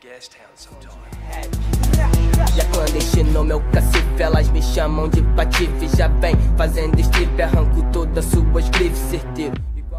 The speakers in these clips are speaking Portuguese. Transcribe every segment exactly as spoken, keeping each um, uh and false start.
E a clandestino, meu cacife, elas me chamam de patife. Já vem fazendo strip, arranco todas suas grifes, certeiro.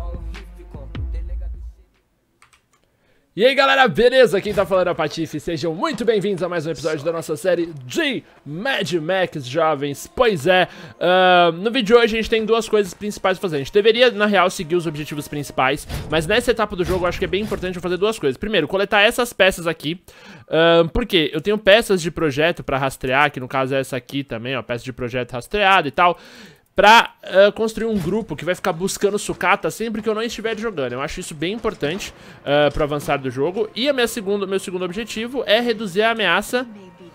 E aí galera, beleza? Quem tá falando é o Patife, sejam muito bem-vindos a mais um episódio da nossa série de Mad Max, jovens. Pois é, uh, no vídeo de hoje a gente tem duas coisas principais pra fazer. A gente deveria, na real, seguir os objetivos principais, mas nessa etapa do jogo eu acho que é bem importante eu fazer duas coisas. Primeiro, coletar essas peças aqui, uh, porque eu tenho peças de projeto pra rastrear, que no caso é essa aqui também, ó, peça de projeto rastreada e tal, pra uh, construir um grupo que vai ficar buscando sucata sempre que eu não estiver jogando. Eu acho isso bem importante uh, pro avançar do jogo. E a minha segundo, meu segundo objetivo é reduzir a ameaça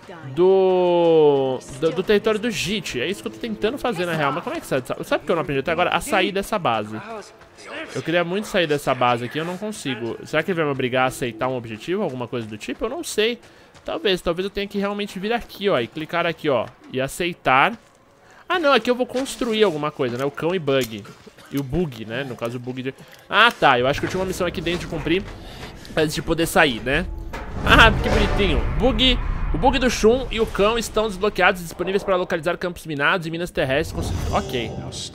do, do, do território do J I T. É isso que eu tô tentando fazer na real. Mas como é que sabe? Sabe que eu não aprendi até agora? A sair dessa base. Eu queria muito sair dessa base aqui, eu não consigo. Será que ele vai me obrigar a aceitar um objetivo, alguma coisa do tipo? Eu não sei. Talvez, talvez eu tenha que realmente vir aqui, ó, e clicar aqui, ó, e aceitar. Ah, não, aqui eu vou construir alguma coisa, né? O cão e bug. E o bug, né? No caso, o bug de... Ah, tá. Eu acho que eu tinha uma missão aqui dentro de cumprir antes de poder sair, né? Ah, que bonitinho. Bug... O bug do Shun e o cão estão desbloqueados e disponíveis para localizar campos minados e minas terrestres. Ok.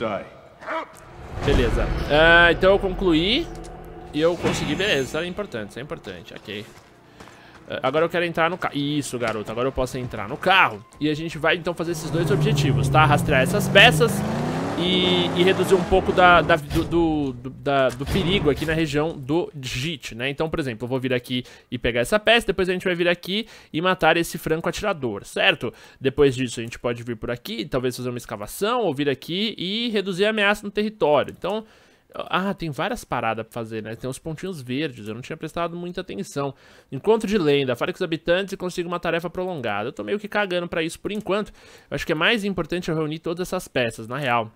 Beleza. Uh, então eu concluí e eu consegui. Beleza, isso é importante, isso é importante. Ok. Agora eu quero entrar no carro. Isso, garoto. Agora eu posso entrar no carro. E a gente vai, então, fazer esses dois objetivos, tá? Rastrear essas peças e, e reduzir um pouco da, da, do, do, do, da, do perigo aqui na região do J I T, né? Então, por exemplo, eu vou vir aqui e pegar essa peça. Depois a gente vai vir aqui e matar esse franco atirador, certo? Depois disso a gente pode vir por aqui, talvez fazer uma escavação, ou vir aqui e reduzir a ameaça no território. Então... Ah, tem várias paradas pra fazer, né? Tem uns pontinhos verdes, eu não tinha prestado muita atenção. Encontro de lenda, fale com os habitantes e consiga uma tarefa prolongada. Eu tô meio que cagando pra isso por enquanto. Eu acho que é mais importante eu reunir todas essas peças, na real.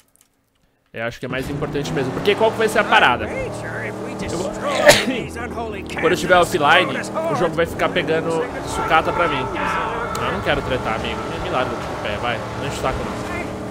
Eu acho que é mais importante mesmo. Porque qual que vai ser a parada? Eu vou... Quando eu estiver offline, o jogo vai ficar pegando sucata pra mim. Eu não quero tretar, amigo. Me larga do pé, vai. Não enche o saco, não.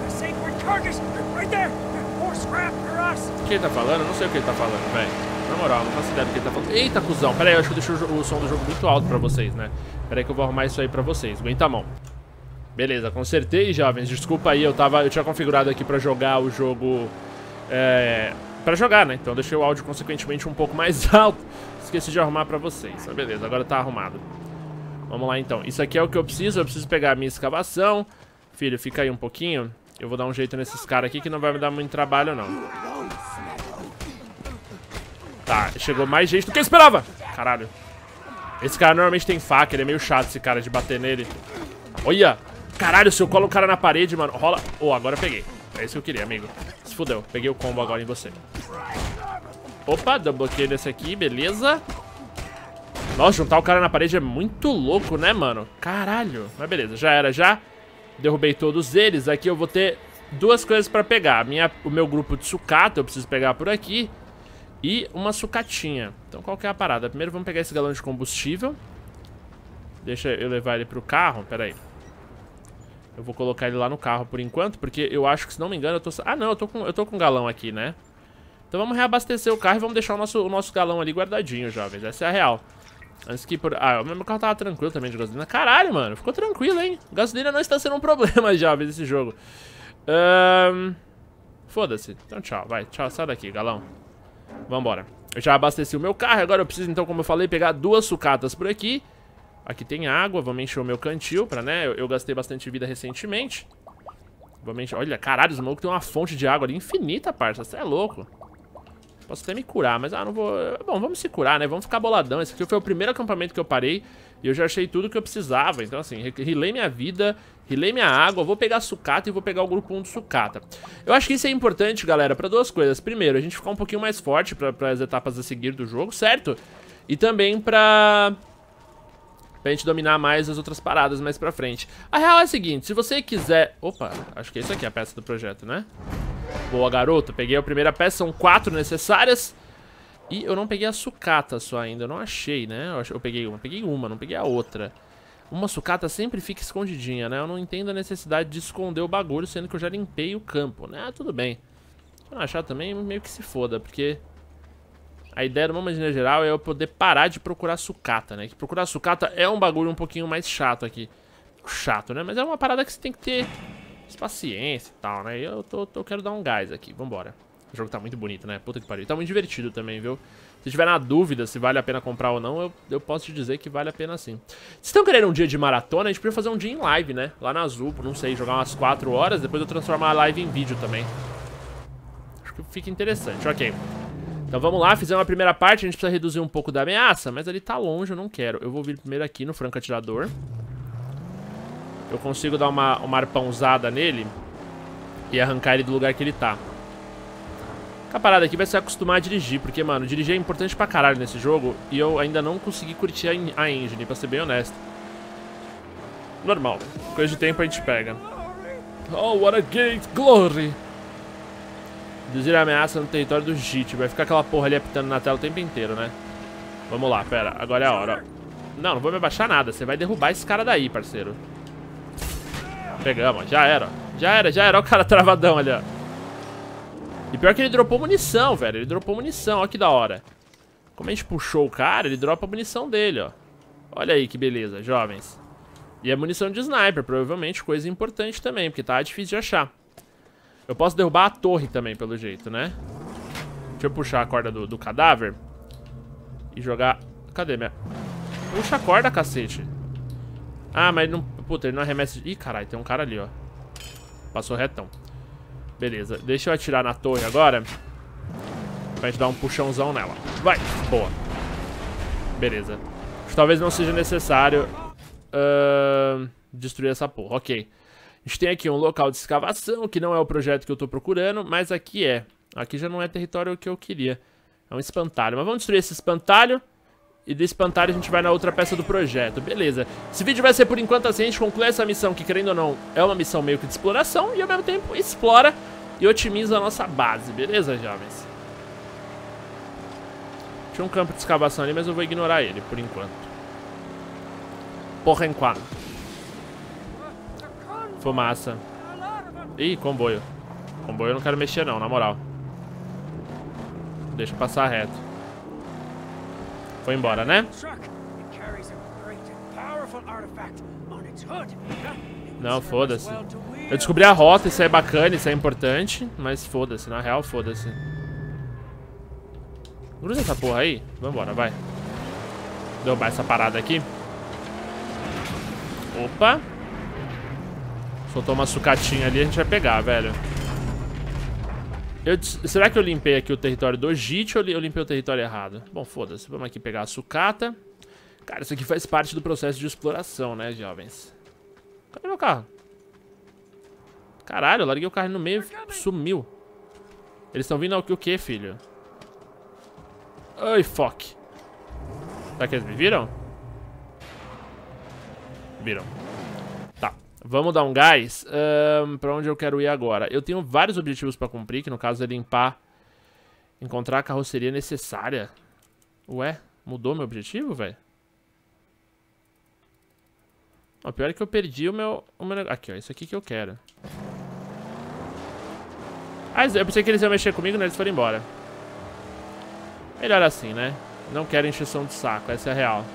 O que ele tá falando? Eu não sei o que ele tá falando, velho. Na moral, não faço ideia do que ele tá falando. Eita, cuzão. Pera aí, eu acho que eu deixei o, o som do jogo muito alto pra vocês, né? Pera aí que eu vou arrumar isso aí pra vocês. Aguenta a mão. Beleza, consertei, jovens. Desculpa aí, eu tava... Eu tinha configurado aqui pra jogar o jogo... É... Pra jogar, né? Então eu deixei o áudio, consequentemente, um pouco mais alto. Esqueci de arrumar pra vocês. Mas beleza, agora tá arrumado. Vamos lá, então. Isso aqui é o que eu preciso. Eu preciso pegar a minha escavação. Filho, fica aí um pouquinho. Eu vou dar um jeito nesses caras aqui que não vai me dar muito trabalho, não. Tá, chegou mais gente do que eu esperava. Caralho. Esse cara normalmente tem faca, ele é meio chato esse cara de bater nele. Olha. Caralho, se eu colo o cara na parede, mano. Rola. Oh, agora eu peguei. É isso que eu queria, amigo. Se fudeu. Peguei o combo agora em você. Opa, deu bloqueio nesse aqui, beleza. Nossa, juntar o cara na parede é muito louco, né, mano? Caralho. Mas beleza, já era, já. Derrubei todos eles. Aqui eu vou ter duas coisas pra pegar. A minha, o meu grupo de sucata eu preciso pegar por aqui. E uma sucatinha. Então qual que é a parada? Primeiro vamos pegar esse galão de combustível. Deixa eu levar ele pro carro. Pera aí. Eu vou colocar ele lá no carro por enquanto. Porque eu acho que, se não me engano, eu tô... Ah, não, eu tô com, eu tô com um galão aqui, né? Então vamos reabastecer o carro e vamos deixar o nosso, o nosso galão ali guardadinho, jovens. Essa é a real. Antes que por... Ah, o meu carro tava tranquilo também de gasolina. Caralho, mano. Ficou tranquilo, hein? Gasolina não está sendo um problema, jovens, esse jogo. Um... Foda-se. Então tchau, vai. Tchau, sai daqui, galão. Vambora. Eu já abasteci o meu carro. Agora eu preciso, então, como eu falei, pegar duas sucatas por aqui. Aqui tem água. Vamos encher o meu cantil pra, né? Eu, eu gastei bastante vida recentemente. Vamos encher... Olha, caralho, os malucos tem uma fonte de água ali infinita, parça. Você é rouco. Posso até me curar, mas ah, não vou... Bom, vamos se curar, né? Vamos ficar boladão. Esse aqui foi o primeiro acampamento que eu parei e eu já achei tudo que eu precisava. Então, assim, rilei minha vida, rilei minha água, vou pegar sucata e vou pegar o grupo um do sucata. Eu acho que isso é importante, galera, pra duas coisas. Primeiro, a gente ficar um pouquinho mais forte pra, pras etapas a seguir do jogo, certo? E também pra... pra gente dominar mais as outras paradas mais pra frente. A real é a seguinte, se você quiser... Opa, acho que é isso aqui a peça do projeto, né? Boa, garoto. Peguei a primeira peça, são quatro necessárias. E eu não peguei a sucata só ainda, eu não achei, né? Eu, ach... eu peguei uma, peguei uma, não peguei a outra. Uma sucata sempre fica escondidinha, né? Eu não entendo a necessidade de esconder o bagulho, sendo que eu já limpei o campo, né? Ah, tudo bem. Se eu não achar também, meio que se foda, porque... A ideia, de uma maneira geral, é eu poder parar de procurar sucata, né? Que procurar sucata é um bagulho um pouquinho mais chato aqui. Chato, né? Mas é uma parada que você tem que ter paciência e tal, né? E eu, tô, tô, eu quero dar um gás aqui. Vambora. O jogo tá muito bonito, né? Puta que pariu. Tá muito divertido também, viu? Se tiver na dúvida se vale a pena comprar ou não, eu, eu posso te dizer que vale a pena sim. Se estão querendo um dia de maratona, a gente podia fazer um dia em live, né? Lá na Azul, não sei, jogar umas quatro horas, depois eu transformar a live em vídeo também. Acho que fica interessante, ok. Então vamos lá, fizemos a primeira parte, a gente precisa reduzir um pouco da ameaça, mas ele tá longe, eu não quero. Eu vou vir primeiro aqui no franco atirador. Eu consigo dar uma, uma arpãozada nele e arrancar ele do lugar que ele tá. A parada aqui vai se acostumar a dirigir, porque, mano, dirigir é importante pra caralho nesse jogo e eu ainda não consegui curtir a, a engine, pra ser bem honesto. Normal, coisa de tempo a gente pega. Oh, what a great glory! Reduzir a ameaça no território do J I T. Vai ficar aquela porra ali apitando na tela o tempo inteiro, né? Vamos lá, pera, agora é a hora. Não, não vou me abaixar nada, você vai derrubar esse cara daí, parceiro. Pegamos, já era, já era, já era, olha o cara travadão ali, ó. E pior que ele dropou munição, velho. Ele dropou munição, olha que da hora. Como a gente puxou o cara, ele dropa a munição dele, ó. Olha aí que beleza, jovens. E é munição de sniper, provavelmente coisa importante também, porque tá difícil de achar. Eu posso derrubar a torre também, pelo jeito, né? Deixa eu puxar a corda do, do cadáver e jogar... Cadê minha... Puxa a corda, cacete. Ah, mas ele não... Puta, ele não arremessa... Ih, caralho, tem um cara ali, ó. Passou retão. Beleza, deixa eu atirar na torre agora pra gente dar um puxãozão nela. Vai, boa. Beleza. Acho que talvez não seja necessário uh, destruir essa porra, ok. A gente tem aqui um local de escavação, que não é o projeto que eu tô procurando, mas aqui é. Aqui já não é território que eu queria. É um espantalho, mas vamos destruir esse espantalho. E do espantalho a gente vai na outra peça do projeto. Beleza. Esse vídeo vai ser por enquanto assim. A gente conclui essa missão que, querendo ou não, é uma missão meio que de exploração. E ao mesmo tempo explora e otimiza a nossa base. Beleza, jovens? Tinha um campo de escavação ali, mas eu vou ignorar ele por enquanto. Por enquanto. Fumaça. Ih, comboio. Comboio eu não quero mexer não, na moral. Deixa eu passar reto. Foi embora, né? Não, foda-se. Eu descobri a rota, isso é bacana, isso é importante. Mas foda-se, na real, foda-se. Gruda essa porra aí. Vambora, vai. Derrubar essa parada aqui. Opa. Soltou uma sucatinha ali, a gente vai pegar, velho. Eu, será que eu limpei aqui o território do J I T ou eu limpei o território errado? Bom, foda-se. Vamos aqui pegar a sucata. Cara, isso aqui faz parte do processo de exploração, né, jovens? Cadê meu carro? Caralho, eu larguei o carro no meio e sumiu. Eles estão vindo ao que o que, filho? Ai, fuck. Será que eles me viram? Viram. Tá. Vamos dar um gás. Um, pra onde eu quero ir agora? Eu tenho vários objetivos pra cumprir, que no caso é limpar... Encontrar a carroceria necessária. Ué, mudou meu objetivo, velho? O pior é que eu perdi o meu, o meu... Aqui, ó, isso aqui que eu quero. Ah, eu pensei que eles iam mexer comigo, né? Eles foram embora. Melhor assim, né? Não quero encheção de saco, essa é a real.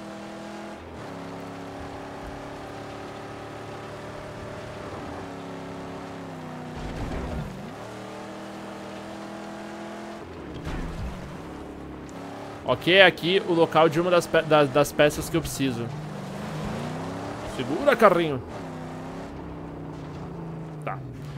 Ok, é aqui o local de uma das, pe das, das peças que eu preciso. Segura, carrinho. Tá.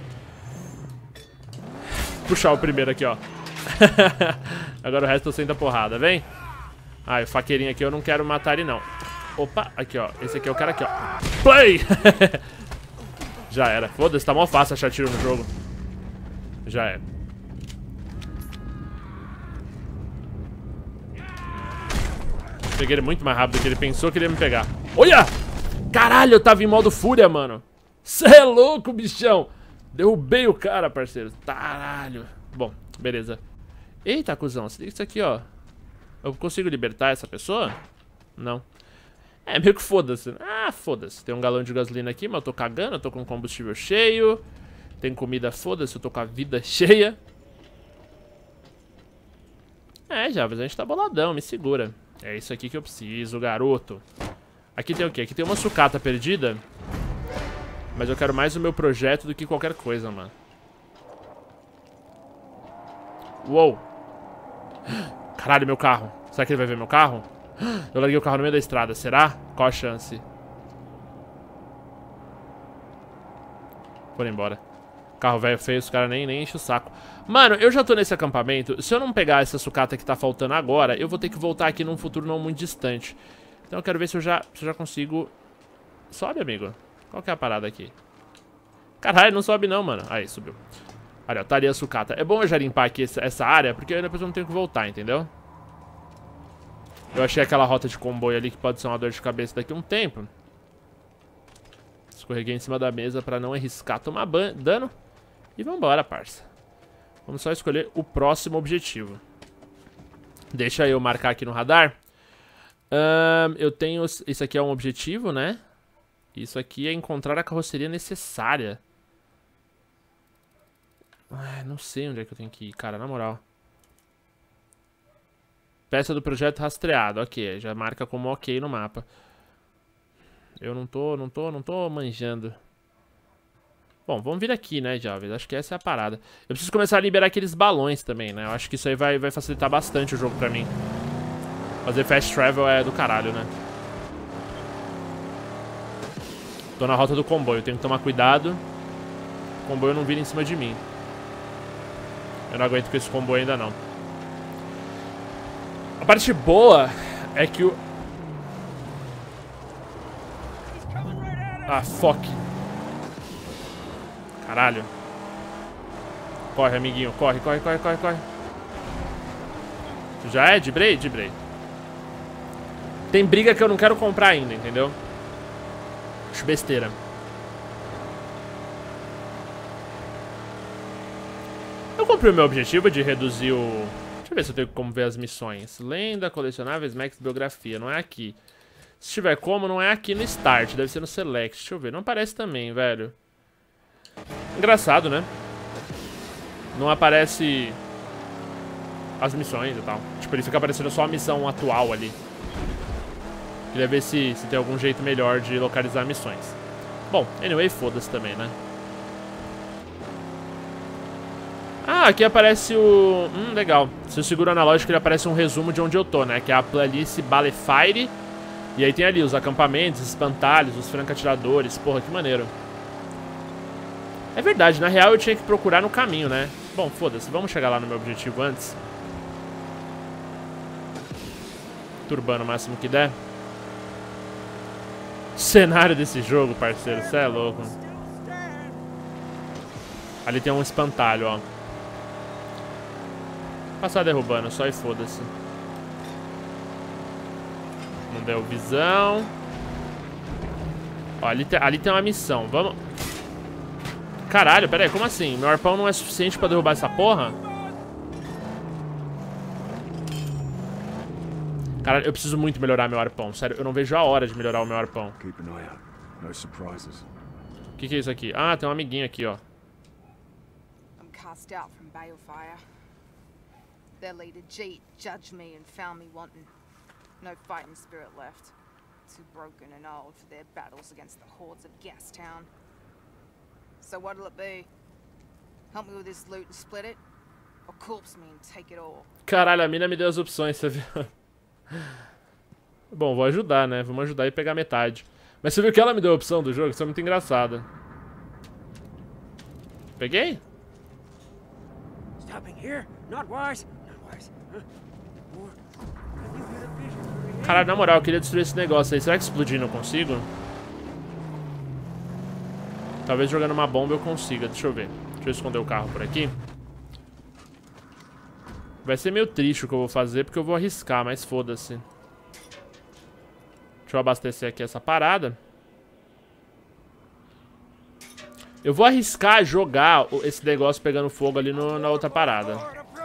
Puxar o primeiro aqui, ó. Agora o resto eu sento a porrada, vem. Ah, o faqueirinho aqui eu não quero matar ele, não. Opa, aqui, ó. Esse aqui é o cara aqui, ó. Play! Já era. Foda-se, tá mó fácil achar tiro no jogo. Já é. Peguei ele muito mais rápido do que ele pensou que ele ia me pegar. Olha! Caralho, eu tava em modo fúria, mano. Cê é louco, bichão. Derrubei o cara, parceiro. Caralho. Bom, beleza. Eita, cuzão, se liga isso aqui, ó. Eu consigo libertar essa pessoa? Não. É, meio que foda-se. Ah, foda-se. Tem um galão de gasolina aqui, mas eu tô cagando. Eu tô com combustível cheio. Tem comida, foda-se. Eu tô com a vida cheia. É, Javas, a gente tá boladão, me segura. É isso aqui que eu preciso, garoto. Aqui tem o quê? Aqui tem uma sucata perdida. Mas eu quero mais o meu projeto do que qualquer coisa, mano. Uou. Caralho, meu carro. Será que ele vai ver meu carro? Eu larguei o carro no meio da estrada, será? Qual a chance? Foram embora. Carro velho feio, os caras nem, nem enchem o saco. Mano, eu já tô nesse acampamento. Se eu não pegar essa sucata que tá faltando agora, eu vou ter que voltar aqui num futuro não muito distante. Então eu quero ver se eu já, se eu já consigo... Sobe, amigo. Qual que é a parada aqui? Caralho, não sobe não, mano. Aí, subiu. Olha, ó, tá ali a sucata. É bom eu já limpar aqui essa, essa área, porque aí depois eu não tenho que voltar, entendeu? Eu achei aquela rota de comboio ali que pode ser uma dor de cabeça daqui a um tempo. Escorreguei em cima da mesa pra não arriscar tomar dano. E vambora, parça. Vamos só escolher o próximo objetivo. Deixa eu marcar aqui no radar. Um, eu tenho... Isso aqui é um objetivo, né? Isso aqui é encontrar a carroceria necessária. Ai, não sei onde é que eu tenho que ir, cara, na moral. Peça do projeto rastreado, ok. Já marca como ok no mapa. Eu não tô, não tô, não tô manjando. Bom, vamos vir aqui, né, jovens? Acho que essa é a parada. Eu preciso começar a liberar aqueles balões também, né? Eu acho que isso aí vai, vai facilitar bastante o jogo pra mim. Fazer fast travel é do caralho, né? Tô na rota do comboio, tenho que tomar cuidado. O comboio não vira em cima de mim. Eu não aguento com esse comboio ainda não. A parte boa é que o... Ah, fuck. Caralho. Corre, amiguinho. Corre, corre, corre, corre, corre. Já é? Dibrei? Dibrei. Tem briga que eu não quero comprar ainda, entendeu? Acho besteira. Eu comprei o meu objetivo de reduzir o... Deixa eu ver se eu tenho como ver as missões. Lenda, colecionáveis, max, biografia. Não é aqui. Se tiver como, não é aqui no Start. Deve ser no Select. Deixa eu ver. Não aparece também, velho. Engraçado, né? Não aparece as missões e tal. Tipo, ele fica aparecendo só a missão atual ali. Queria ver se, se tem algum jeito melhor de localizar missões. Bom, anyway, foda-se também, né? Ah, aqui aparece o... Hum, legal. Se eu seguro o analógico, ele aparece um resumo de onde eu tô, né? Que é a Planície Balefire. E aí tem ali os acampamentos, os espantalhos, os franco-atiradores. Porra, que maneiro. É verdade, na real eu tinha que procurar no caminho, né? Bom, foda-se, vamos chegar lá no meu objetivo antes. Turbando o máximo que der. Cenário desse jogo, parceiro, cê é louco. Ali tem um espantalho, ó. Passar derrubando, só e foda-se. Não deu visão. Ó, ali, te, ali tem uma missão, vamos... Caralho, pera aí, como assim? Meu arpão não é suficiente pra derrubar essa porra? Caralho, eu preciso muito melhorar meu arpão. Sério, eu não vejo a hora de melhorar o meu arpão. O que que é isso aqui? Ah, tem um amiguinho aqui, ó. I'm cast out from Balefire. Their leader Jeet judged me and found me wanting. No fighting spirit left. Too broken and old for their battles against the hordes of Gastown. So what'll it be? Help me with this loot and split it? Or corpse me and take it all? Caralho, a mina me deu as opções, você viu? Bom, vou ajudar, né? Vamos ajudar e pegar metade. Mas você viu que ela me deu a opção do jogo? Isso é muito engraçado. Peguei? Caralho, na moral, eu queria destruir esse negócio aí. Será que explodindo eu consigo? Talvez jogando uma bomba eu consiga. Deixa eu ver. Deixa eu esconder o carro por aqui. Vai ser meio triste o que eu vou fazer, porque eu vou arriscar, mas foda-se. Deixa eu abastecer aqui essa parada. Eu vou arriscar jogar esse negócio pegando fogo ali no, na outra parada.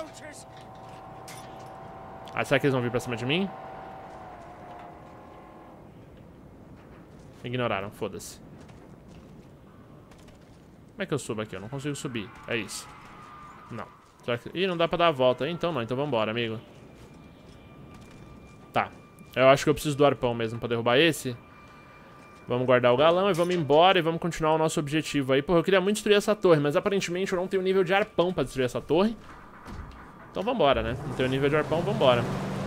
Ah, será que eles vão vir pra cima de mim? Ignoraram, foda-se. Como é que eu subo aqui? Eu não consigo subir. É isso. Não. Será que... Ih, não dá pra dar a volta. Então não, então vambora, amigo. Eu acho que eu preciso do arpão mesmo pra derrubar esse. Vamos guardar o galão e vamos embora e vamos continuar o nosso objetivo aí. Porra, eu queria muito destruir essa torre, mas aparentemente eu não tenho nível de arpão pra destruir essa torre. Então vambora, né? Não tenho nível de arpão, vambora.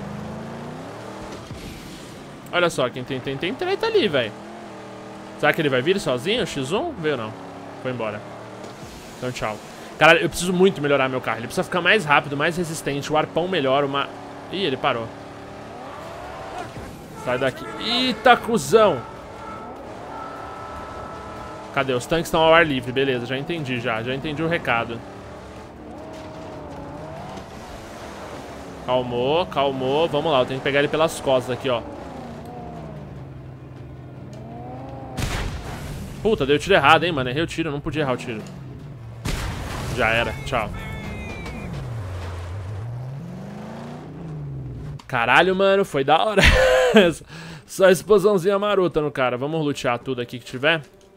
Olha só, quem tem, tem, tem treta ali, velho. Será que ele vai vir sozinho? X um? Veio não. Foi embora. Então tchau. Cara, eu preciso muito melhorar meu carro. Ele precisa ficar mais rápido, mais resistente. O arpão melhora, uma... Ih, ele parou. Sai daqui. Eita, cuzão. Cadê? Os tanques estão ao ar livre. Beleza, já entendi já. Já entendi o recado. Calmou, calmou. Vamos lá, eu tenho que pegar ele pelas costas aqui, ó. Puta, deu tiro errado, hein, mano. Errei o tiro, não podia errar o tiro. Já era, tchau. Caralho, mano, foi da hora. Só explosãozinha marota no cara. Vamos lutear tudo aqui que tiver.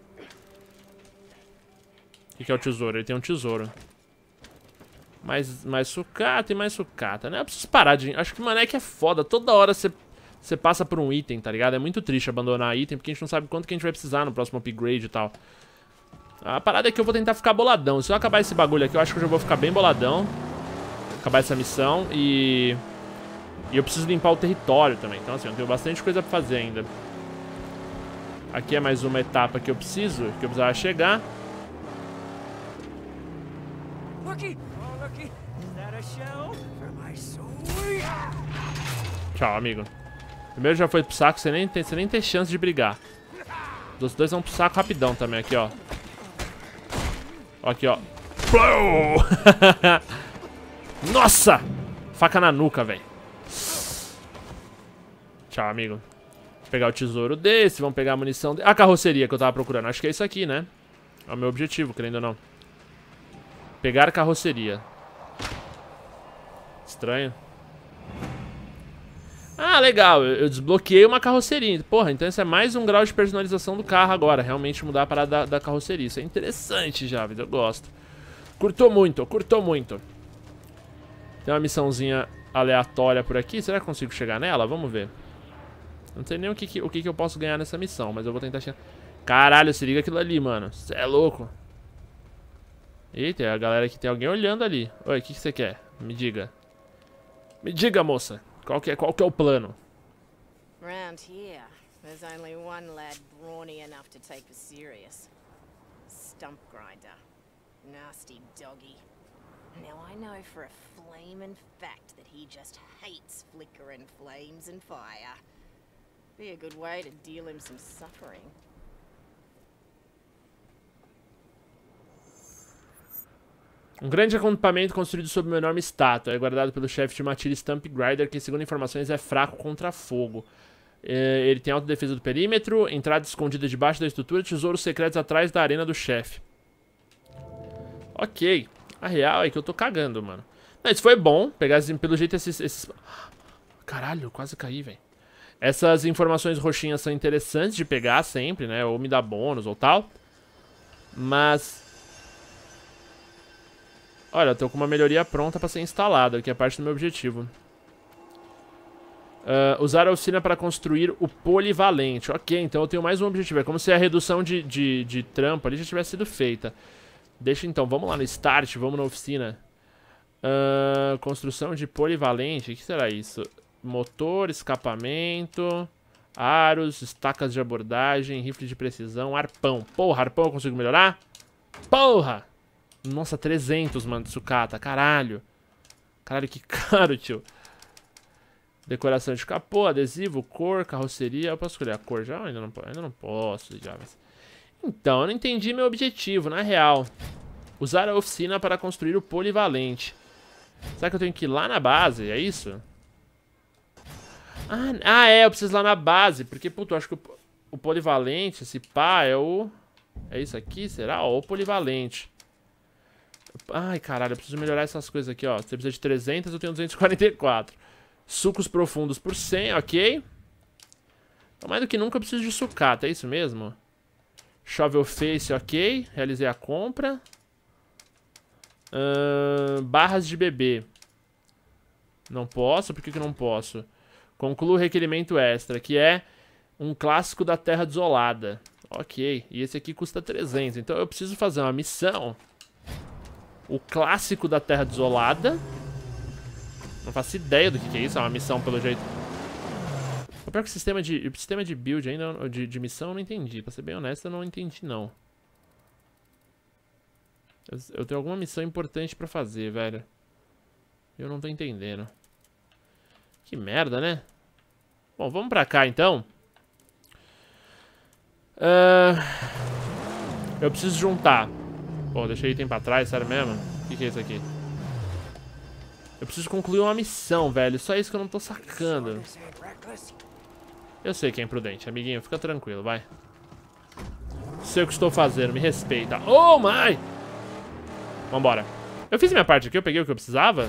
O que, que é o tesouro? Ele tem um tesouro. Mais, mais sucata e mais sucata, né? Eu preciso parar de... Acho que, mano, é que é foda. Toda hora você... Você passa por um item, tá ligado? É muito triste abandonar item, porque a gente não sabe quanto que a gente vai precisar no próximo upgrade e tal. A parada é que eu vou tentar ficar boladão. Se eu acabar esse bagulho aqui, eu acho que eu já vou ficar bem boladão. Acabar essa missão e... E eu preciso limpar o território também. Então, assim, eu tenho bastante coisa pra fazer ainda. Aqui é mais uma etapa que eu preciso, que eu precisava chegar. Tchau, amigo. Primeiro já foi pro saco, você nem tem, você nem tem chance de brigar. Os dois vão pro saco rapidão também, aqui, ó. Aqui, ó. Nossa! Faca na nuca, velho. Tchau, amigo. Vou pegar o tesouro desse, vamos pegar a munição desse. A carroceria que eu tava procurando. Acho que é isso aqui, né? É o meu objetivo, querendo ou não. Pegar a carroceria. Estranho. Ah, legal, eu desbloqueei uma carroceria. Porra, então esse é mais um grau de personalização do carro agora. Realmente mudar a parada da, da carroceria. Isso é interessante, Javid, eu gosto. Curtou muito, curtou muito. Tem uma missãozinha aleatória por aqui. Será que eu consigo chegar nela? Vamos ver. Não sei nem o que, que, o que, que eu posso ganhar nessa missão, mas eu vou tentar chegar. Caralho, se liga aquilo ali, mano. Você é louco. Eita, a galera aqui tem alguém olhando ali. Oi, o que, que você quer? Me diga. Me diga, moça. Qual que é, qual que é o plano? Round here, there's only one lad brawny enough to take us serious. Stump Grinder. Nasty doggy. Now I know for a flamin' fact that he just hates flickering flames and fire. Be a good way to deal him some suffering. Um grande acampamento construído sob uma enorme estátua. É guardado pelo chefe de Matilda Stump Grinder, que, segundo informações, é fraco contra fogo. É, ele tem autodefesa do perímetro, entrada escondida debaixo da estrutura, tesouros secretos atrás da arena do chefe. Ok. A real é que eu tô cagando, mano. Não, isso foi bom. Pegar, pelo jeito, esses... esses... Caralho, eu quase caí, velho. Essas informações roxinhas são interessantes de pegar sempre, né? Ou me dá bônus ou tal. Mas... Olha, eu tô com uma melhoria pronta pra ser instalada, que é parte do meu objetivo. Uh, usar a oficina para construir o polivalente. Ok, então eu tenho mais um objetivo. É como se a redução de, de, de trampo ali já tivesse sido feita. Deixa então, vamos lá no start, vamos na oficina. Uh, construção de polivalente, o que será isso? Motor, escapamento, aros, estacas de abordagem, rifle de precisão, arpão. Porra, arpão eu consigo melhorar? Porra! Nossa, trezentos, mano, de sucata. Caralho. Caralho, que caro, tio. Decoração de capô, adesivo, cor, carroceria. Eu posso escolher a cor já? Ainda não, ainda não posso, já. Mas... Então, eu não entendi meu objetivo, na real. Usar a oficina para construir o polivalente. Será que eu tenho que ir lá na base? É isso? Ah, ah é, eu preciso ir lá na base. Porque, puto, eu acho que o, o polivalente, esse pá, é o... É isso aqui, será? Ó, o polivalente. Ai, caralho, eu preciso melhorar essas coisas aqui, ó. Você precisa de trezentos, eu tenho duzentos e quarenta e quatro. Sucos profundos por cem, ok. Então, mais do que nunca eu preciso de sucata, é isso mesmo? Shovel face, ok. Realizei a compra. Uh, barras de bebê. Não posso, por que que não posso? Conclua o requerimento extra, que é um clássico da Terra Desolada. Ok, e esse aqui custa trezentos. Então eu preciso fazer uma missão. O clássico da Terra Desolada. Não faço ideia do que, que é isso, é uma missão pelo jeito. O pior que o sistema de, o sistema de build ainda, de, de missão eu não entendi. Pra ser bem honesto, eu não entendi não. Eu, eu tenho alguma missão importante pra fazer, velho. Eu não tô entendendo. Que merda, né? Bom, vamos pra cá então. Uh, eu preciso juntar. Pô, deixei item pra trás, sério mesmo? O que, que é isso aqui? Eu preciso concluir uma missão, velho. Só isso que eu não tô sacando. Eu sei que é imprudente, amiguinho. Fica tranquilo, vai. Sei o que estou fazendo, me respeita. Oh, my! Vambora. Eu fiz minha parte aqui, eu peguei o que eu precisava?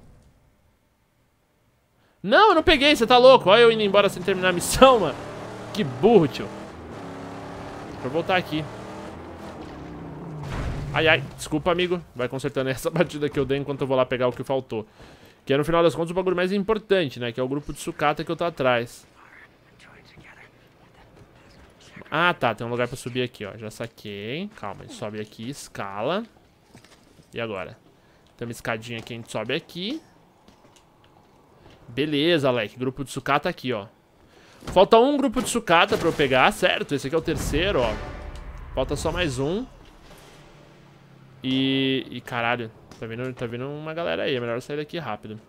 Não, eu não peguei, você tá louco. Olha eu indo embora sem terminar a missão, mano. Que burro, tio. Deixa eu voltar aqui. Ai, ai, desculpa, amigo. Vai consertando essa batida que eu dei enquanto eu vou lá pegar o que faltou. Que é, no final das contas, o bagulho mais importante, né? Que é o grupo de sucata que eu tô atrás. Ah, tá. Tem um lugar pra subir aqui, ó. Já saquei. Calma, a gente sobe aqui, escala. E agora? Tem uma escadinha aqui, a gente sobe aqui. Beleza, Alec. Grupo de sucata aqui, ó. Falta um grupo de sucata pra eu pegar, certo? Esse aqui é o terceiro, ó. Falta só mais um. E... E caralho, tá vindo, tá vindo uma galera aí. É melhor eu sair daqui rápido.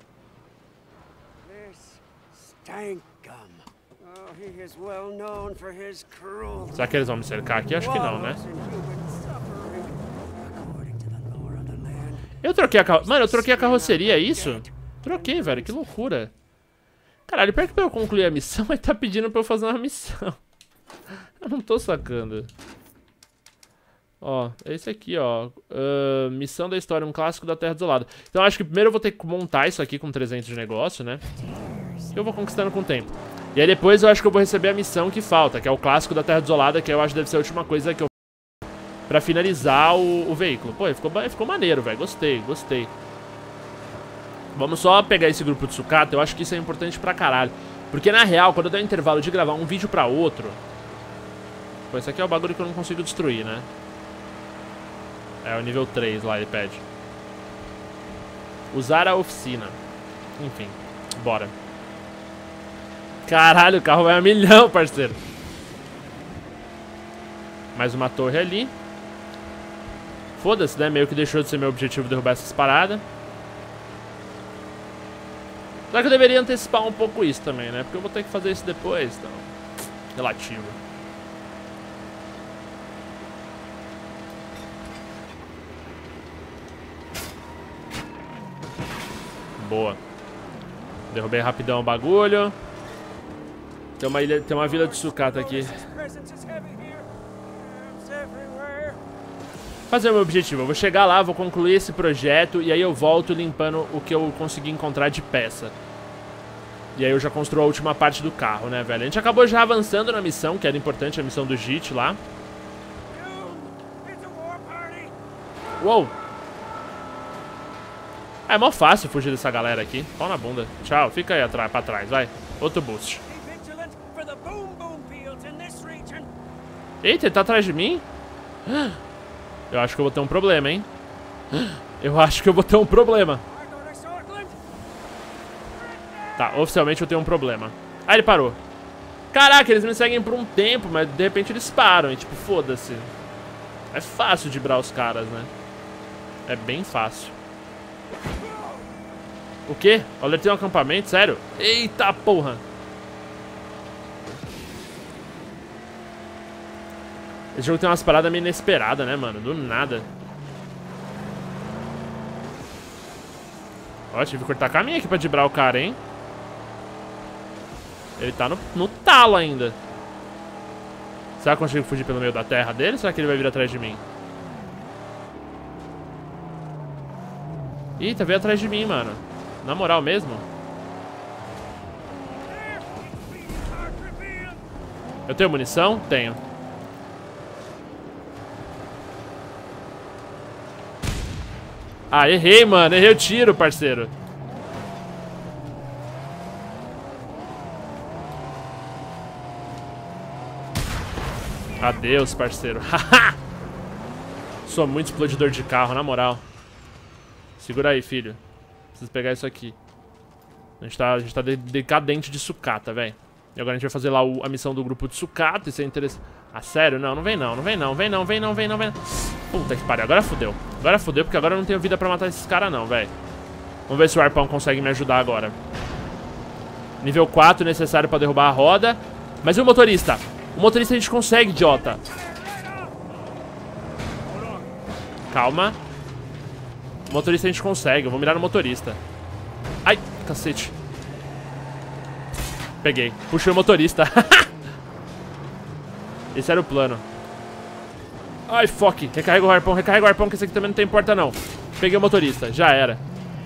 Será que eles vão me cercar aqui? Acho que não, né? Eu troquei a carro... Mano, eu troquei a carroceria, é isso? Troquei, velho, que loucura. Caralho, pior que pra eu concluir a missão, ele tá pedindo pra eu fazer uma missão. Eu não tô sacando. Ó, é esse aqui, ó. Uh, missão da história, um clássico da Terra Desolada. Então acho que primeiro eu vou ter que montar isso aqui com trezentos de negócio, né? Que eu vou conquistando com o tempo. E aí depois eu acho que eu vou receber a missão que falta, que é o clássico da Terra Desolada, que eu acho que deve ser a última coisa que eu... Pra finalizar o, o veículo. Pô, ficou, ficou maneiro, velho. Gostei, gostei. Vamos só pegar esse grupo de sucata. Eu acho que isso é importante pra caralho. Porque na real, quando eu der um intervalo de gravar um vídeo pra outro... Pô, esse aqui é o bagulho que eu não consigo destruir, né? É o nível três lá, ele pede. Usar a oficina. Enfim, bora. Caralho, o carro vai a milhão, parceiro. Mais uma torre ali. Foda-se, né? Meio que deixou de ser meu objetivo derrubar essas paradas. Só que eu deveria antecipar um pouco isso também, né? Porque eu vou ter que fazer isso depois, então... Relativo. Boa. Derrubei rapidão o bagulho. Tem uma ilha, tem uma vila de sucata aqui. Fazer o meu objetivo. Eu vou chegar lá, vou concluir esse projeto e aí eu volto limpando o que eu consegui encontrar de peça. E aí eu já construo a última parte do carro, né, velho? A gente acabou já avançando na missão, que era importante, a missão do J I T lá. Uou! Ah, é mó fácil fugir dessa galera aqui. Pau na bunda. Tchau, fica aí atrás, pra trás, vai. Outro boost. Eita, ele tá atrás de mim? Eu acho que eu vou ter um problema, hein? Eu acho que eu vou ter um problema. Tá, oficialmente eu tenho um problema. Ah, ele parou. Caraca, eles me seguem por um tempo, mas de repente eles param. E tipo, foda-se. É fácil de brar os caras, né? É bem fácil. O quê? Olha, ele tem um acampamento, sério? Eita porra! Esse jogo tem umas paradas meio inesperadas, né, mano? Do nada. Ó, tive que cortar caminho aqui pra dibrar o cara, hein? Ele tá no, no talo ainda. Será que eu consigo fugir pelo meio da terra dele? Ou será que ele vai vir atrás de mim? Eita, veio atrás de mim, mano. Na moral mesmo? Eu tenho munição? Tenho. Ah, errei, mano. Errei o tiro, parceiro. Adeus, parceiro. Haha! Sou muito explodidor de carro, na moral. Segura aí, filho. Preciso pegar isso aqui. A gente tá, a gente tá de decadente de sucata, velho. E agora a gente vai fazer lá o, a missão do grupo de sucata. Isso é interessante. Ah, sério? Não, não vem não, não vem não, vem não, vem não, vem não, vem não. Puta que pariu, agora fodeu. Agora fodeu, porque agora eu não tenho vida pra matar esses caras não, velho. Vamos ver se o arpão consegue me ajudar agora. Nível quatro necessário pra derrubar a roda. Mas e o motorista? O motorista a gente consegue, idiota. Calma. O motorista a gente consegue, eu vou mirar no motorista. Ai, cacete. Peguei, puxei o motorista. Esse era o plano. Ai, fuck. Recarrega o arpão, recarrega o arpão, que esse aqui também não tem porta não. Peguei o motorista, já era.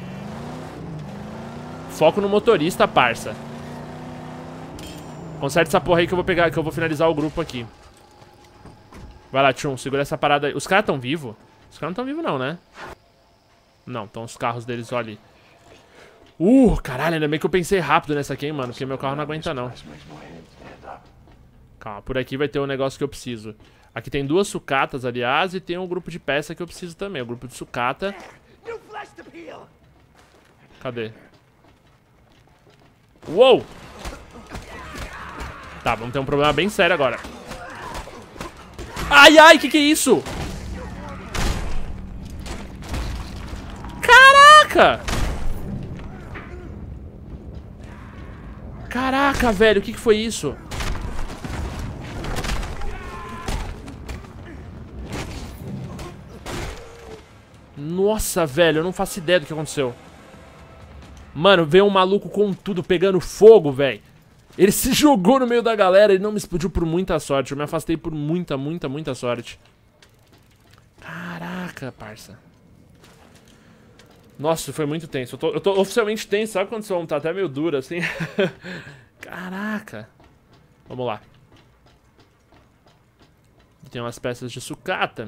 Foco no motorista, parça. Conserta essa porra aí que eu vou pegar, que eu vou finalizar o grupo aqui. Vai lá, Tchum, segura essa parada aí. Os caras tão vivos? Os caras não tão vivos não, né? Não, estão os carros deles, olha ali. Uh, caralho, ainda bem que eu pensei rápido nessa aqui, hein, mano. Porque meu carro não aguenta, não. Calma, por aqui vai ter um negócio que eu preciso. Aqui tem duas sucatas, aliás, e tem um grupo de peça que eu preciso também. O grupo de sucata. Cadê? Uou! Tá, vamos ter um problema bem sério agora. Ai, ai, que que é isso? Caraca! Caraca, velho, o que que foi isso? Nossa, velho, eu não faço ideia do que aconteceu. Mano, veio um maluco com tudo pegando fogo, velho. Ele se jogou no meio da galera, ele não me explodiu por muita sorte. Eu me afastei por muita, muita, muita sorte. Caraca, parça. Nossa, foi muito tenso. Eu tô, eu tô oficialmente tenso, sabe quando você tá até meio duro assim? Caraca. Vamos lá. Tem umas peças de sucata.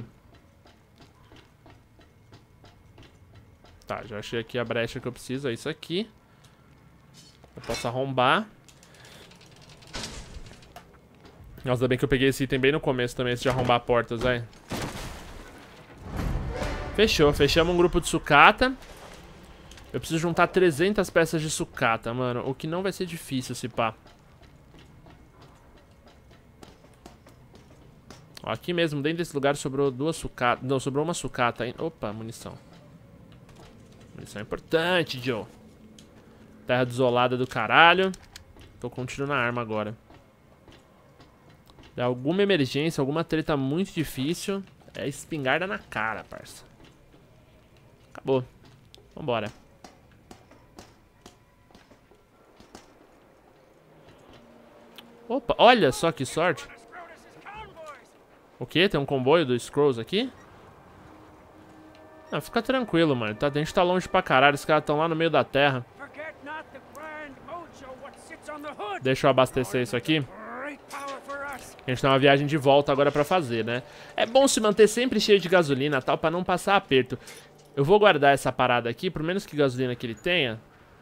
Tá, já achei aqui a brecha que eu preciso. É isso aqui. Eu posso arrombar. Nossa, ainda bem que eu peguei esse item bem no começo também, esse de arrombar portas, velho. Fechou, fechamos um grupo de sucata. Eu preciso juntar trezentas peças de sucata, mano. O que não vai ser difícil, se pá. Ó, aqui mesmo, dentro desse lugar, sobrou duas sucatas. Não, sobrou uma sucata, hein? Opa, munição. Munição importante, Joe. Terra desolada do caralho. Tô com um tiro na arma agora. Dá alguma emergência, alguma treta muito difícil. É espingarda na cara, parça. Acabou. Vambora. Opa, olha só que sorte. O quê? Tem um comboio do Skrulls aqui? Não, fica tranquilo, mano. A gente tá longe pra caralho. Os caras estão lá no meio da terra. Deixa eu abastecer isso aqui. A gente tem uma viagem de volta agora pra fazer, né? É bom se manter sempre cheio de gasolina e tal, pra não passar aperto. Eu vou guardar essa parada aqui, por menos que gasolina que ele tenha.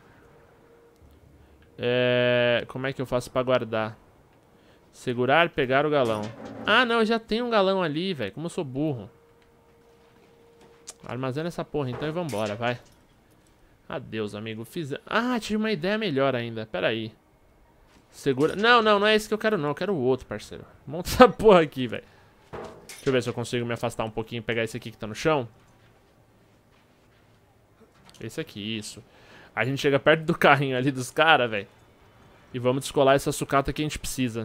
É... Como é que eu faço pra guardar? Segurar, pegar o galão. Ah, não, eu já tenho um galão ali, velho. Como eu sou burro. Armazena essa porra então e vambora, vai. Adeus, amigo. Fiz... Ah, tive uma ideia melhor ainda. Pera aí. Segura... Não, não, não é esse que eu quero não. Eu quero o outro, parceiro. Monta essa porra aqui, velho. Deixa eu ver se eu consigo me afastar um pouquinho e pegar esse aqui que tá no chão. Esse aqui, isso. A gente chega perto do carrinho ali dos caras, velho. E vamos descolar essa sucata que a gente precisa.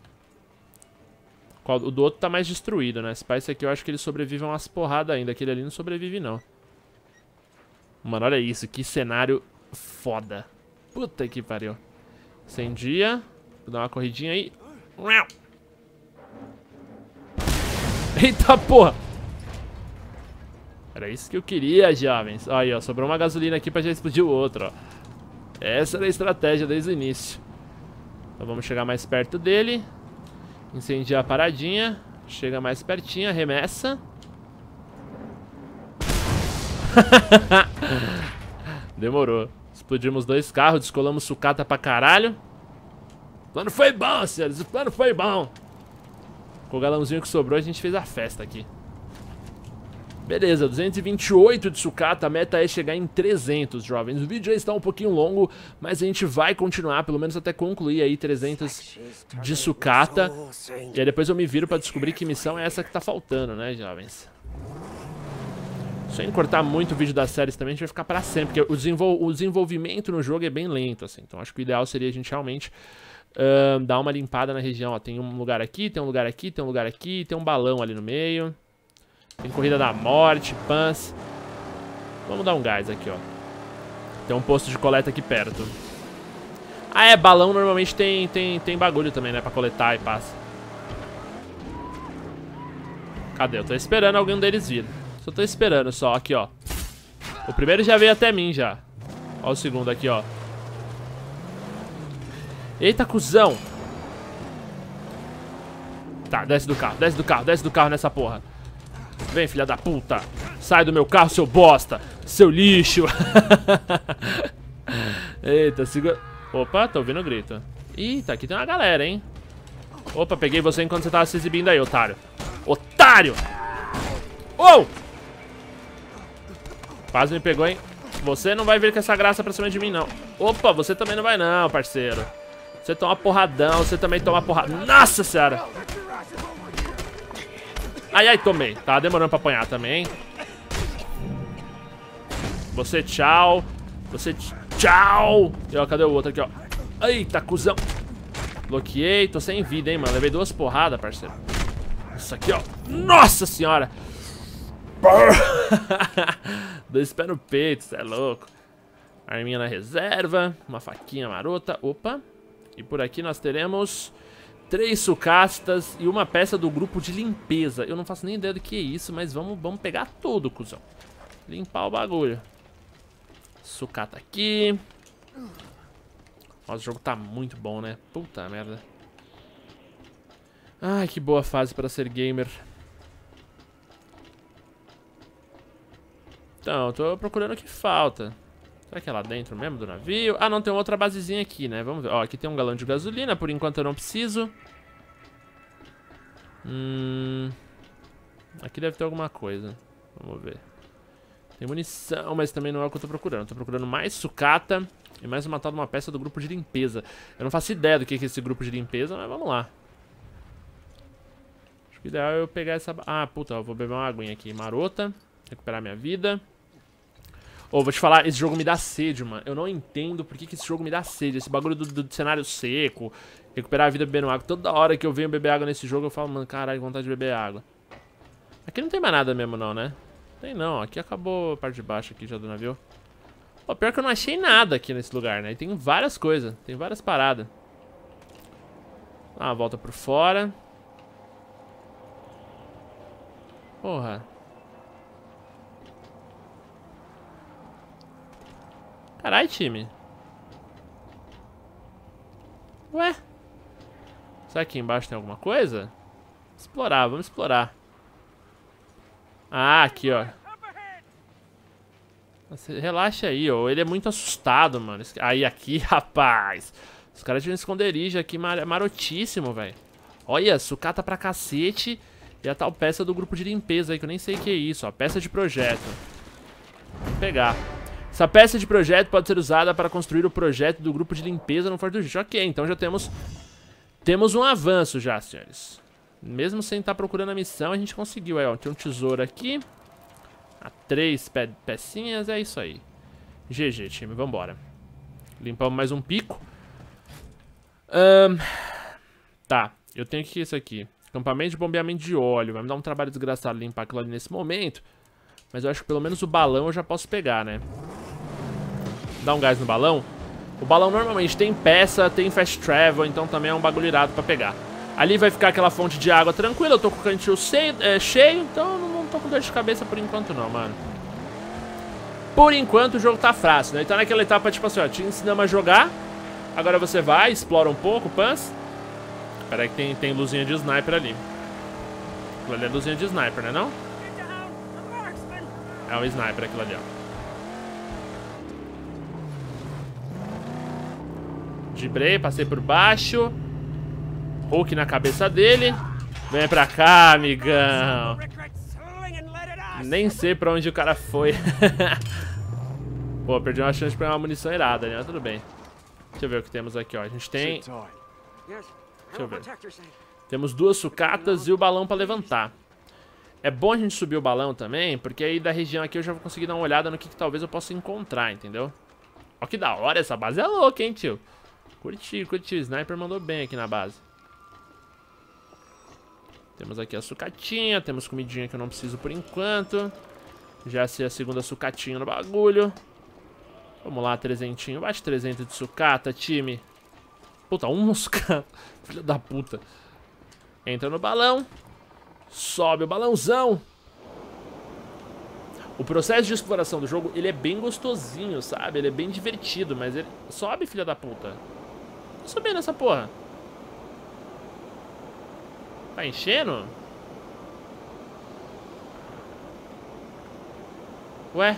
O do outro tá mais destruído, né? Esse pai, esse aqui eu acho que ele sobrevive a umas porradas ainda. Aquele ali não sobrevive, não. Mano, olha isso. Que cenário foda. Puta que pariu. Incendia. Vou dar uma corridinha aí. Eita porra. Era isso que eu queria, jovens. Aí, ó. Sobrou uma gasolina aqui pra já explodir o outro, ó. Essa era a estratégia desde o início. Então vamos chegar mais perto dele. Incendiar a paradinha. Chega mais pertinho, arremessa. Demorou. Explodimos dois carros, descolamos sucata pra caralho. O plano foi bom, senhores. O plano foi bom. Com o galãozinho que sobrou, a gente fez a festa aqui. Beleza, duzentos e vinte e oito de sucata, a meta é chegar em trezentos, jovens. O vídeo já está um pouquinho longo, mas a gente vai continuar, pelo menos até concluir aí trezentos de sucata. E aí depois eu me viro pra descobrir que missão é essa que tá faltando, né, jovens? Sem cortar muito o vídeo das séries também, a gente vai ficar pra sempre, porque o, desenvol o desenvolvimento no jogo é bem lento, assim. Então acho que o ideal seria a gente realmente uh, dar uma limpada na região, ó. Tem um lugar aqui, tem um lugar aqui, tem um lugar aqui, tem um balão ali no meio. Tem corrida da morte, pans. Vamos dar um gás aqui, ó. Tem um posto de coleta aqui perto. Ah, é, balão normalmente tem, tem, tem bagulho também, né, pra coletar e passa. Cadê? Eu tô esperando algum deles vir. Só tô esperando só, aqui, ó. O primeiro já veio até mim, já. Ó o segundo aqui, ó. Eita, cuzão. Tá, desce do carro, desce do carro, desce do carro nessa porra. Vem, filha da puta. Sai do meu carro, seu bosta. Seu lixo. Eita, segura... Opa, tô ouvindo o grito. Eita, aqui tem uma galera, hein. Opa, peguei você enquanto você tava se exibindo aí, otário. Otário! Oh! Quase me pegou, hein. Você não vai vir com essa graça pra cima de mim, não. Opa, você também não vai não, parceiro. Você toma porradão, você também toma porrada. Nossa senhora! Ai, ai, tomei. Tá demorando pra apanhar também. Você, tchau. Você, tchau. E ó, cadê o outro aqui, ó? Eita, cuzão. Bloqueei. Tô sem vida, hein, mano. Levei duas porradas, parceiro. Isso aqui, ó. Nossa senhora. Dois pés no peito, cê é louco. Arminha na reserva. Uma faquinha marota. Opa. E por aqui nós teremos... Três sucastas e uma peça do grupo de limpeza. Eu não faço nem ideia do que é isso, mas vamos, vamos pegar tudo, cuzão. Limpar o bagulho. Sucata aqui. Nossa, o jogo tá muito bom, né? Puta merda. Ai, que boa fase pra ser gamer. Então, eu tô procurando o que falta. Será que é lá dentro mesmo do navio? Ah, não, tem outra basezinha aqui, né? Vamos ver. Ó, aqui tem um galão de gasolina. Por enquanto eu não preciso. Hum... Aqui deve ter alguma coisa. Vamos ver. Tem munição, mas também não é o que eu tô procurando. Eu tô procurando mais sucata e mais uma tal de uma peça do grupo de limpeza. Eu não faço ideia do que é esse grupo de limpeza, mas vamos lá. Acho que o ideal é eu pegar essa... Ah, puta, eu vou beber uma aguinha aqui. Marota. Recuperar minha vida. Ô, oh, vou te falar, esse jogo me dá sede, mano. Eu não entendo por que, que esse jogo me dá sede. Esse bagulho do, do cenário seco, recuperar a vida bebendo água. Toda hora que eu venho beber água nesse jogo, eu falo, mano, caralho, vontade de beber água. Aqui não tem mais nada mesmo, não, né? Tem não, aqui acabou a parte de baixo aqui já do navio. Ó, pior que eu não achei nada aqui nesse lugar, né? E tem várias coisas, tem várias paradas. Ah, volta por fora. Porra. Caralho, time. Ué? Será que aqui embaixo tem alguma coisa? Explorar, vamos explorar. Ah, aqui, ó. Nossa, relaxa aí, ó. Ele é muito assustado, mano. Aí, aqui, rapaz. Os caras tinham um esconderijo aqui mar marotíssimo, velho. Olha, sucata pra cacete. E a tal peça do grupo de limpeza aí, que eu nem sei o que é isso, ó. Peça de projeto. Vou pegar. Essa peça de projeto pode ser usada para construir o projeto do grupo de limpeza no Forte do Jiu. Ok, então já temos temos um avanço já, senhores. Mesmo sem estar procurando a missão, a gente conseguiu. Aí, ó, tem um tesouro aqui. Ah, três pe pecinhas, é isso aí. G G, time, vambora. Limpamos mais um pico. Um, tá, eu tenho que isso aqui. Acampamento de bombeamento de óleo. Vai me dar um trabalho desgraçado limpar aquilo ali nesse momento. Mas eu acho que pelo menos o balão eu já posso pegar, né? Dá um gás no balão. O balão normalmente tem peça, tem fast travel, então também é um bagulho irado pra pegar. Ali vai ficar aquela fonte de água tranquila. Eu tô com o cantil cheio, é, cheio então não, não tô com dor de cabeça por enquanto não, mano. Por enquanto o jogo tá fácil, né? Então naquela etapa, tipo assim, ó, te ensinamos a jogar. Agora você vai, explora um pouco, pans. Pera aí que tem, tem luzinha de sniper ali. Aquilo ali é luzinha de sniper, né não? É um sniper aquilo ali, ó. Dibrei, passei por baixo. Hulk na cabeça dele. Vem pra cá, amigão. Nem sei pra onde o cara foi. Pô, perdi uma chance de pegar uma munição irada, né? Mas tudo bem. Deixa eu ver o que temos aqui, ó. A gente tem... Deixa eu ver. Temos duas sucatas e o balão pra levantar. É bom a gente subir o balão também, porque aí da região aqui eu já vou conseguir dar uma olhada no que, que talvez eu possa encontrar, entendeu? Ó que da hora, essa base é louca, hein, tio? Curti, curti. O sniper mandou bem aqui na base. Temos aqui a sucatinha, temos comidinha que eu não preciso por enquanto. Já sei a segunda sucatinha no bagulho. Vamos lá, trezentinho. Bate trezentos de sucata, time. Puta, um sucata. Filho da puta. Entra no balão. Sobe o balãozão. O processo de exploração do jogo, ele é bem gostosinho, sabe? Ele é bem divertido, mas ele... Sobe, filha da puta. Tô subindo essa porra. Tá enchendo? Ué?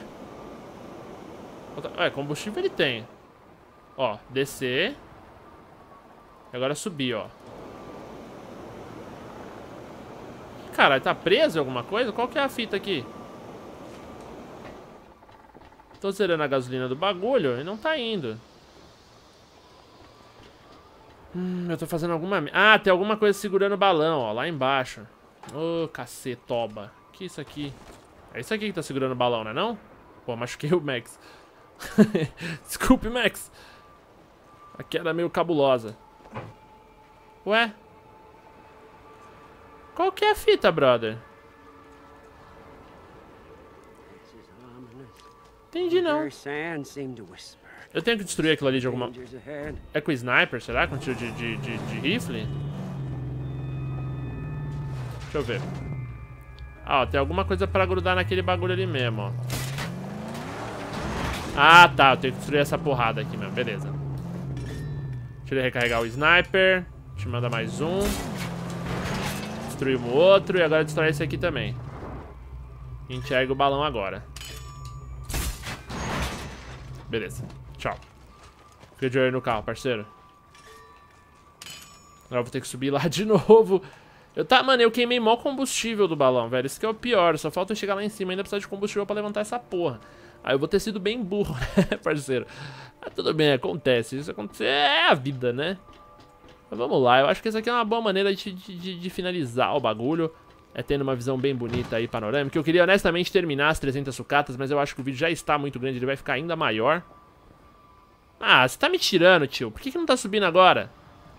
Ué, combustível ele tem. Ó, descer. E agora subir, ó. Caralho, tá preso em alguma coisa? Qual que é a fita aqui? Tô zerando a gasolina do bagulho e não tá indo. Hum, eu tô fazendo alguma... Ah, tem alguma coisa segurando o balão, ó, lá embaixo. Ô, oh, cacetoba. Que isso aqui? É isso aqui que tá segurando o balão, não é não? Pô, machuquei o Max. Desculpe, Max. A queda é meio cabulosa. Ué? Qual que é a fita, brother? Entendi, não. Eu tenho que destruir aquilo ali de alguma... É com sniper, será? Com tiro de, de, de, de rifle? Deixa eu ver. Ah, ó, tem alguma coisa pra grudar naquele bagulho ali mesmo, ó. Ah, tá. Eu tenho que destruir essa porrada aqui mesmo. Beleza. Deixa eu recarregar o sniper. Te manda mais um. Destruímos o outro. E agora destrói esse aqui também. A gente ergue o balão agora. Beleza. Tchau. Fica de olho no carro, parceiro. Agora eu vou ter que subir lá de novo. Eu tá, mano, eu queimei mó combustível do balão, velho. Isso que é o pior. Só falta eu chegar lá em cima e ainda precisar de combustível pra levantar essa porra. Aí eu vou ter sido bem burro, né, parceiro? Mas tudo bem, acontece. Isso acontece, é a vida, né? Mas vamos lá, eu acho que essa aqui é uma boa maneira de, de, de finalizar o bagulho. É tendo uma visão bem bonita aí, panorâmica. Eu queria honestamente terminar as trezentas sucatas, mas eu acho que o vídeo já está muito grande, ele vai ficar ainda maior. Ah, você tá me tirando, tio. Por que que não tá subindo agora?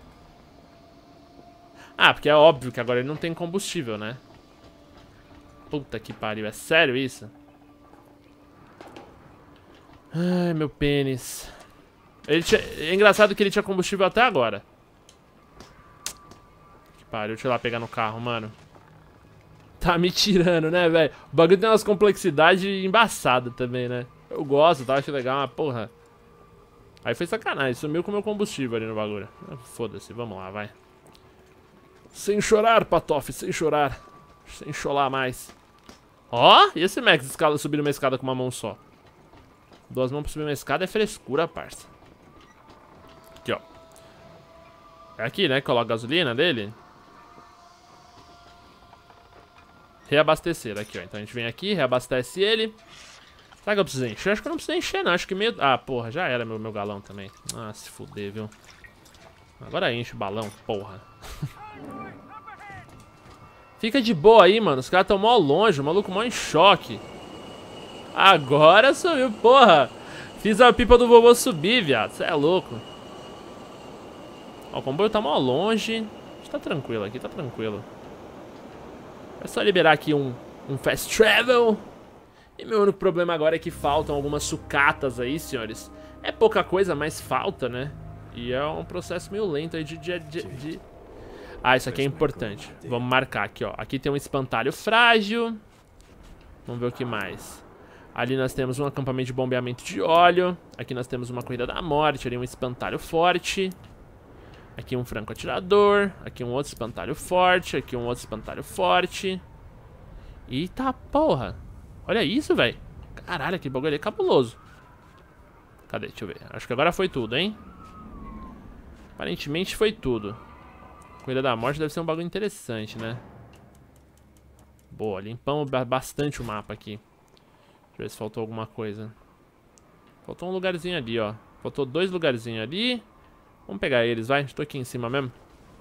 Ah, porque é óbvio que agora ele não tem combustível, né? Puta que pariu, é sério isso? Ai, meu pênis. Ele tinha... É engraçado que ele tinha combustível até agora. Que pariu, deixa eu ir lá pegar no carro, mano. Tá me tirando, né, velho? O bagulho tem umas complexidades embaçadas também, né? Eu gosto, tá? Acho legal, mas porra. Aí foi sacanagem, sumiu com o meu combustível ali no bagulho. Foda-se, vamos lá, vai. Sem chorar, Patoff, sem chorar. Sem chorar mais. Ó, e esse Max escala, subindo uma escada com uma mão só? Duas mãos pra subir uma escada é frescura, parça. Aqui, ó. É aqui, né? Coloca a gasolina dele. Reabastecer aqui, ó. Então a gente vem aqui, reabastece ele. Será que eu preciso encher? Acho que eu não preciso encher, não. Acho que meio... Ah, porra, já era meu, meu galão também. Ah, se fuder, viu? Agora enche o balão, porra. Fica de boa aí, mano. Os caras tão mó longe, o maluco mó em choque. Agora subiu, porra. Fiz a pipa do vovô subir, viado. Você é louco. Ó, o comboio tá mó longe. A gente tá tranquilo aqui, tá tranquilo. É só liberar aqui um, um fast travel. E meu único problema agora é que faltam algumas sucatas aí, senhores. É pouca coisa, mas falta, né? E é um processo meio lento aí de... de, de, de... Ah, isso aqui é importante. Vamos marcar aqui, ó. Aqui tem um espantalho frágil. Vamos ver o que mais. Ali nós temos um acampamento de bombeamento de óleo. Aqui nós temos uma corrida da morte. Ali um espantalho forte. Aqui um franco atirador. Aqui um outro espantalho forte. Aqui um outro espantalho forte. Eita porra. Olha isso, velho. Caralho, aquele bagulho ali é cabuloso. Cadê? Deixa eu ver. Acho que agora foi tudo, hein? Aparentemente foi tudo. Corrida da morte deve ser um bagulho interessante, né? Boa, limpamos bastante o mapa aqui. Deixa eu ver se faltou alguma coisa. Faltou um lugarzinho ali, ó. Faltou dois lugarzinhos ali. Vamos pegar eles, vai. Estou aqui em cima mesmo.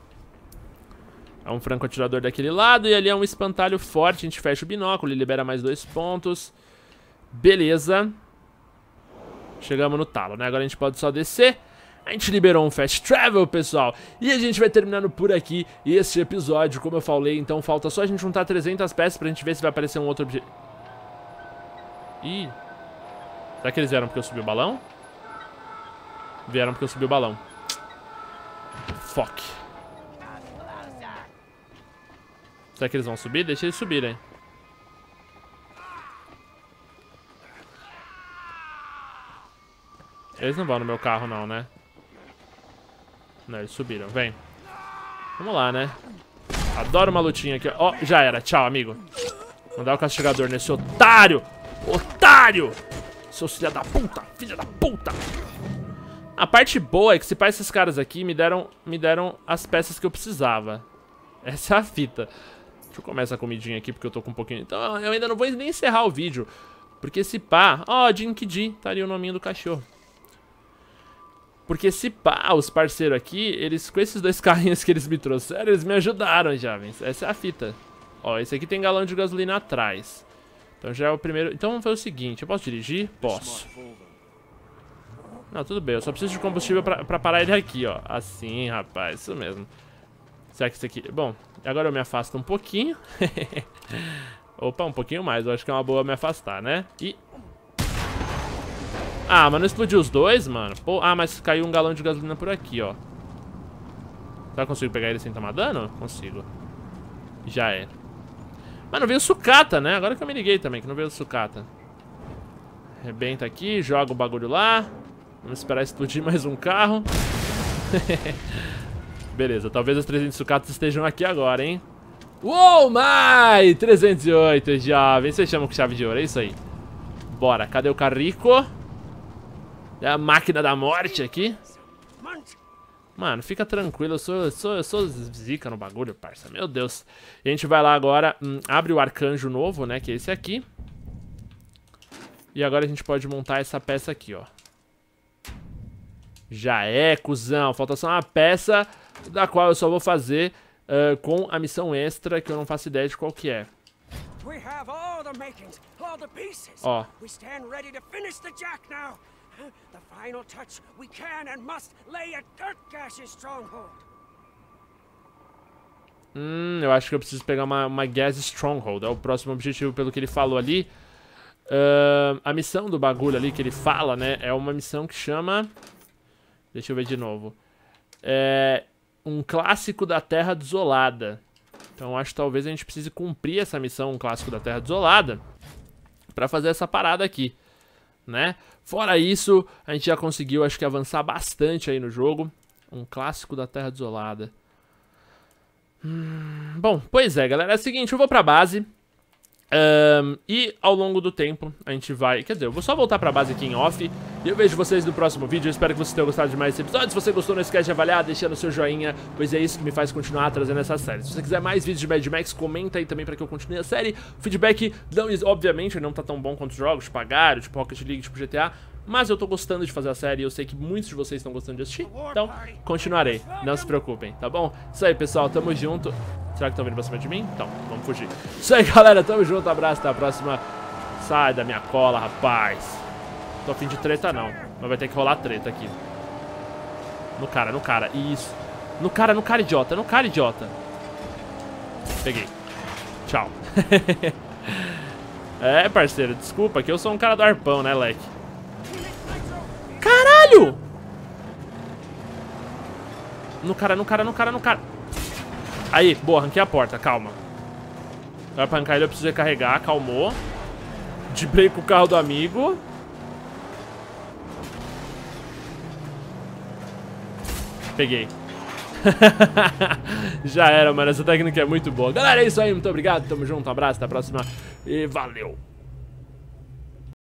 É um franco-atirador daquele lado. E ali é um espantalho forte. A gente fecha o binóculo e libera mais dois pontos. Beleza. Chegamos no talo, né? Agora a gente pode só descer. A gente liberou um fast travel, pessoal. E a gente vai terminando por aqui este episódio, como eu falei. Então falta só a gente juntar trezentas peças pra gente ver se vai aparecer um outro objetivo. Ih. Será que eles vieram porque eu subi o balão? Vieram porque eu subi o balão. Fuck. Será que eles vão subir? Deixa eles subirem. Eles não vão no meu carro não, né? Não, eles subiram. Vem. Vamos lá, né? Adoro uma lutinha aqui. Ó, oh, já era. Tchau, amigo. Mandar o castigador nesse otário. Otário! Seus filha da puta. Filha da puta. A parte boa é que se pá, esses caras aqui me deram, me deram as peças que eu precisava. Essa é a fita. Deixa eu comer essa comidinha aqui porque eu tô com um pouquinho... Então eu ainda não vou nem encerrar o vídeo. Porque se pá... Ó, oh, Dinky D. Tá ali o nominho do cachorro. Porque se pá, os parceiros aqui, eles com esses dois carrinhos que eles me trouxeram, eles me ajudaram, jovens. Essa é a fita. Ó, esse aqui tem galão de gasolina atrás. Então já é o primeiro... Então vamos fazer o seguinte, eu posso dirigir? Posso. Não, tudo bem, eu só preciso de combustível pra, pra parar ele aqui, ó. Assim, rapaz, isso mesmo. Será que isso aqui... Bom, agora eu me afasto um pouquinho. Opa, um pouquinho mais, eu acho que é uma boa me afastar, né? E... Ah, mas não explodiu os dois, mano? Pô, ah, mas caiu um galão de gasolina por aqui, ó. Será que eu consigo pegar ele sem tomar dano? Consigo. Já é. Mas não veio sucata, né? Agora que eu me liguei também, que não veio sucata. Rebenta aqui, joga o bagulho lá. Vamos esperar explodir mais um carro. Beleza, talvez as trezentas sucatas estejam aqui agora, hein? Uou, my! trezentos e oito, jovens. Vocês chamam com chave de ouro, é isso aí. Bora, cadê o carrico? É a máquina da morte aqui. Mano, fica tranquilo, eu sou, eu sou, eu sou zica no bagulho, parça. Meu Deus. E a gente vai lá agora, hum, abre o arcanjo novo, né, que é esse aqui. E agora a gente pode montar essa peça aqui, ó. Já é, cuzão. Falta só uma peça da qual eu só vou fazer uh, com a missão extra, que eu não faço ideia de qual que é. Ó. The final touch, we can and must lay at Dirtgash's stronghold. Hum, eu acho que eu preciso pegar uma, uma Gas Stronghold. É o próximo objetivo pelo que ele falou ali. Uh, a missão do bagulho ali que ele fala, né? É uma missão que chama... Deixa eu ver de novo. É um clássico da Terra Desolada. Então acho que talvez a gente precise cumprir essa missão, um clássico da Terra Desolada, pra fazer essa parada aqui, né? Fora isso, a gente já conseguiu, acho que, avançar bastante aí no jogo. Um clássico da Terra Desolada. Hum, bom, pois é, galera. É o seguinte, eu vou pra base. Um, e ao longo do tempo a gente vai... Quer dizer, eu vou só voltar pra base aqui em off. E eu vejo vocês no próximo vídeo. Eu espero que vocês tenham gostado de mais esse episódio. Se você gostou, não esquece de avaliar, deixando o seu joinha, pois é isso que me faz continuar trazendo essa série. Se você quiser mais vídeos de Mad Max, comenta aí também pra que eu continue a série. O feedback, não, obviamente, não tá tão bom quanto os jogos, tipo Agario, tipo Rocket League, tipo G T A. Mas eu tô gostando de fazer a série e eu sei que muitos de vocês estão gostando de assistir. Então, continuarei. Não se preocupem, tá bom? Isso aí, pessoal. Tamo junto. Será que estão vindo pra cima de mim? Então, vamos fugir. Isso aí, galera. Tamo junto. Abraço. Até a próxima. Sai da minha cola, rapaz. Tô a fim de treta, não. Mas vai ter que rolar treta aqui. No cara, no cara. Isso. No cara, no cara, idiota. No cara, idiota. Peguei. Tchau. É, parceiro. Desculpa, que eu sou um cara do arpão, né, leque? Caralho! No cara, no cara, no cara, no cara. Aí, boa, arranquei a porta, calma. Agora pra arrancar ele eu preciso recarregar, acalmou. Debrei com o carro do amigo. Peguei. Já era, mano, essa técnica é muito boa. Galera, é isso aí, muito obrigado, tamo junto, um abraço, até a próxima e valeu!